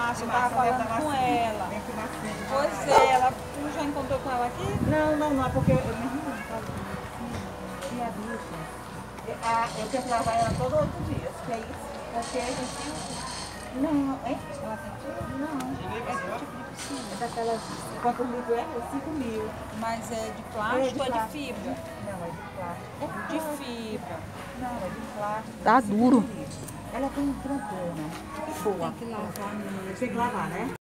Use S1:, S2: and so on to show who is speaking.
S1: Márcia, eu tava falando com ela. Pois é, tu já encontrou com ela aqui?
S2: Não, é porque minha irmã tinha visto. Eu tenho que lavar ela todo 8 dias, que é isso? Porque a gente... Não, hein? Ela sentiu? Não. É que tipo de piscina? É daquelas... Quanto litro é? 5.000.
S1: Mas é de plástico ou é de fibra?
S2: Não, é de plástico.
S1: De fibra.
S2: Não, é de plástico.
S3: Tá duro.
S2: Ela tem um grandona. Boa.
S1: Tem que lavar mesmo.
S2: Tem que lavar, né?